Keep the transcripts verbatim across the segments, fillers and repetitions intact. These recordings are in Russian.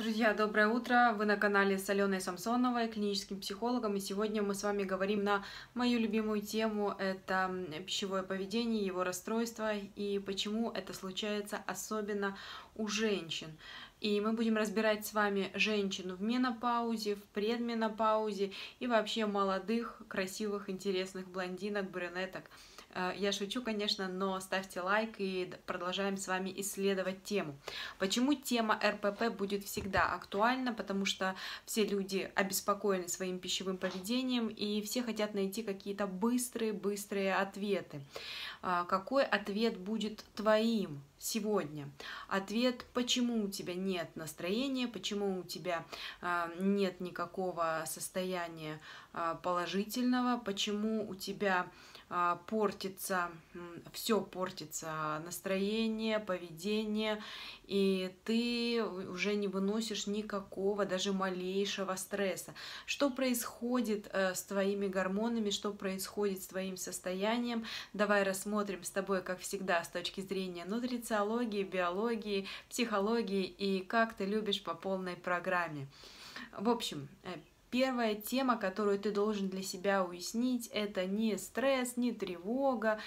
Друзья, доброе утро! Вы на канале с Аленой Самсоновой, клиническим психологом, и сегодня мы с вами говорим на мою любимую тему – это пищевое поведение, его расстройство и почему это случается особенно у женщин. И мы будем разбирать с вами женщин в менопаузе, в предменопаузе и вообще молодых, красивых, интересных блондинок, брюнеток. Я шучу, конечно, но ставьте лайк и продолжаем с вами исследовать тему. Почему тема эр пэ пэ будет всегда актуальна? Потому что все люди обеспокоены своим пищевым поведением и все хотят найти какие-то быстрые-быстрые ответы. Какой ответ будет твоим сегодня? Ответ, почему у тебя нет настроения, почему у тебя нет никакого состояния положительного, почему у тебя портится, все портится, настроение, поведение, и ты уже не выносишь никакого, даже малейшего стресса. Что происходит с твоими гормонами, что происходит с твоим состоянием? Давай рассмотрим с тобой, как всегда, с точки зрения нутрициологии, биологии, психологии и как ты любишь по полной программе. В общем, первая тема, которую ты должен для себя уяснить, это не стресс, не тревога,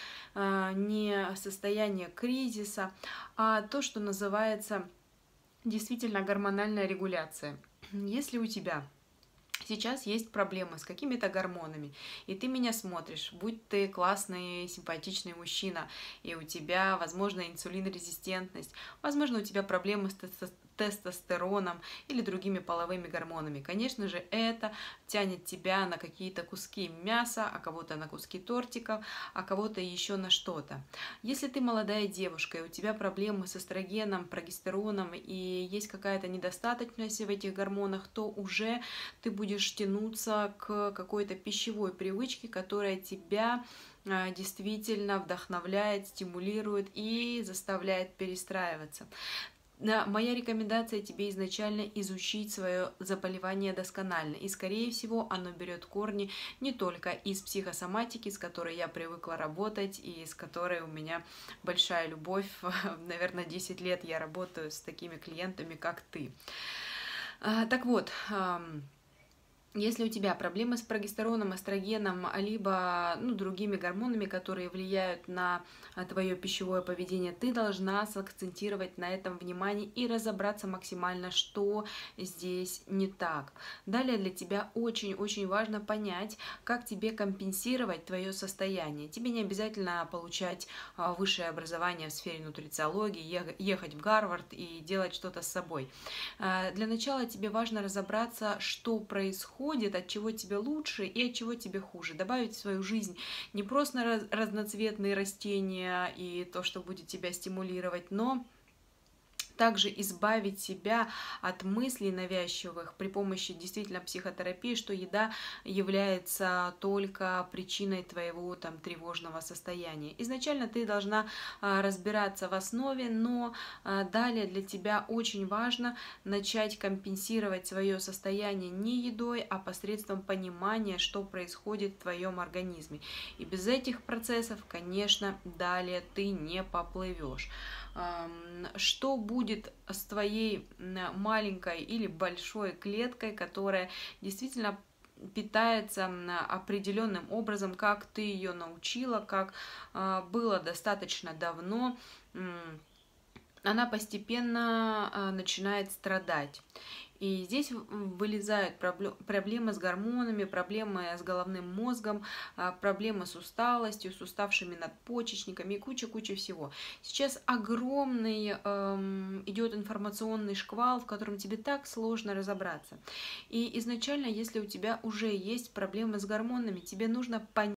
не состояние кризиса, а то, что называется действительно гормональная регуляция. Если у тебя сейчас есть проблемы с какими-то гормонами, и ты меня смотришь, будь ты классный, симпатичный мужчина, и у тебя, возможно, инсулинорезистентность, возможно, у тебя проблемы с тестостероном или другими половыми гормонами. Конечно же, это тянет тебя на какие-то куски мяса, а кого-то на куски тортиков, а кого-то еще на что-то. Если ты молодая девушка, и у тебя проблемы с эстрогеном, прогестероном, и есть какая-то недостаточность в этих гормонах, то уже ты будешь тянуться к какой-то пищевой привычке, которая тебя действительно вдохновляет, стимулирует и заставляет перестраиваться. Моя рекомендация тебе изначально изучить свое заболевание досконально. И, скорее всего, оно берет корни не только из психосоматики, с которой я привыкла работать и с которой у меня большая любовь. Наверное, десять лет я работаю с такими клиентами, как ты. Так вот, если у тебя проблемы с прогестероном, эстрогеном, либо ну, другими гормонами, которые влияют на твое пищевое поведение, ты должна сакцентировать на этом внимание и разобраться максимально, что здесь не так. Далее для тебя очень-очень важно понять, как тебе компенсировать твое состояние. Тебе не обязательно получать высшее образование в сфере нутрициологии, ехать в Гарвард и делать что-то с собой. Для начала тебе важно разобраться, что происходит, от чего тебе лучше и от чего тебе хуже. Добавить в свою жизнь не просто разноцветные растения и то, что будет тебя стимулировать, но также избавить себя от мыслей навязчивых при помощи действительно психотерапии, что еда является только причиной твоего там тревожного состояния. Изначально ты должна а, разбираться в основе, но а, далее для тебя очень важно начать компенсировать свое состояние не едой, а посредством понимания, что происходит в твоем организме. И без этих процессов, конечно, далее ты не поплывешь. Что будет с твоей маленькой или большой клеткой, которая действительно питается определенным образом, как ты ее научила, как было достаточно давно, она постепенно начинает страдать. И здесь вылезают проблемы с гормонами, проблемы с головным мозгом, проблемы с усталостью, с уставшими надпочечниками и куча-куча всего. Сейчас огромный эм, идет информационный шквал, в котором тебе так сложно разобраться. И изначально, если у тебя уже есть проблемы с гормонами, тебе нужно понять,